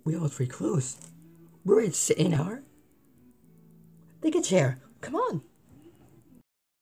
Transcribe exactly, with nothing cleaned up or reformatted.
We all three close. We're at an hour. They can share. Come on.